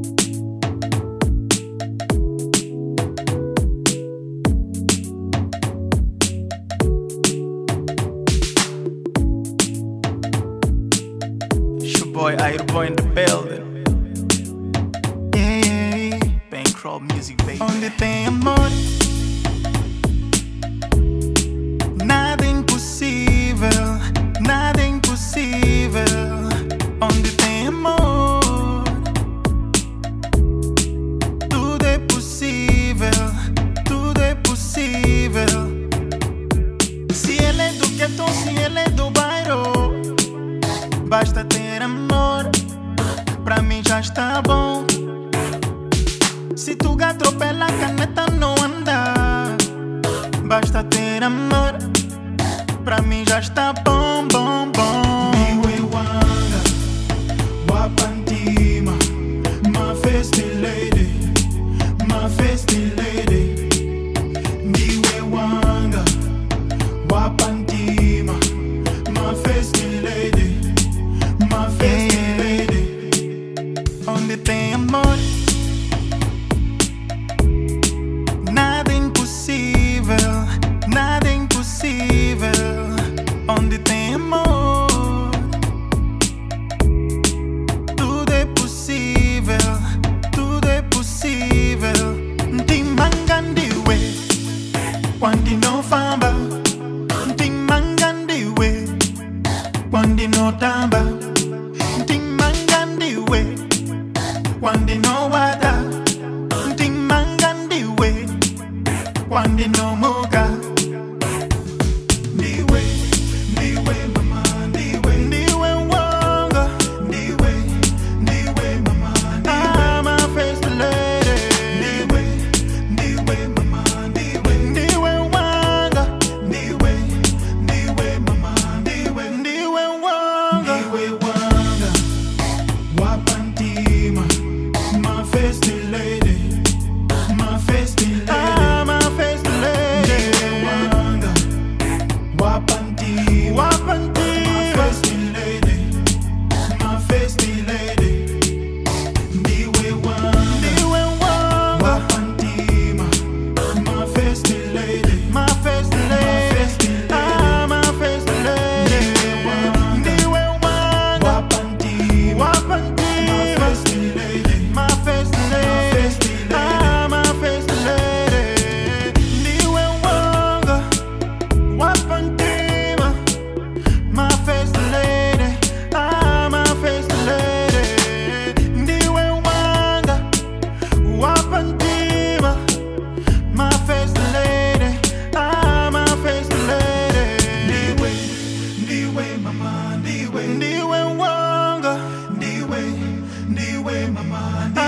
Boy, Airboy in the building. Yeah, Bankroll music, baby. onde tem amor, nada impossível, nada impossível. Onde tem amor, tudo é possível, tudo é possível. Se ele é do gueto, se ele é do bairro, basta ter amor, pra mim já está bom. Se tu atropela a caneta não anda, basta ter amor, pra mim já está bom, bom, bom. Niwe wanga, wapantima, my festy lady, my festy lady. Niwe wanga, wapantima, my festy lady, my festy lady. Onde tem amor, nada impossível, nada impossível. Onde tem amor, tudo é possível, tudo é possível. Timangandiwe, quando não famba. Timangandiwe, quando não tamba. Timangandiwe, quando não wada. Timangandiwe, quando não muga. Ndiwe, ndiwe mama, ndiwe, ndiwe wanga. Ndiwe, ndiwe mama, ndiwe, my first lady. Ndiwe, ndiwe mama, ndiwe, ndiwe wanga. Ndiwe, ndiwe mama, ndiwe, ndiwe wanga. Ndiwe wanga, wapantima, my first lady, my first lady. My first lady. Wanga, wapanti, wapanti, my first lady, my first lady. Ndiwe wanga, ndiwe wanga, wapantima, my first lady, my first lady, my first lady. Ndiwe wanga, wapanti, wapanti, my first lady, my first lady, my first lady. Ndiwe wanga, wapantima, my first lady, my first lady. Ndiwe wanga, wapantima, my first lady, my first lady. Ndiwe, ndiwe mama, ndiwe, ndiwe wanga. Ndiwe, ndiwe mama, ndiwe.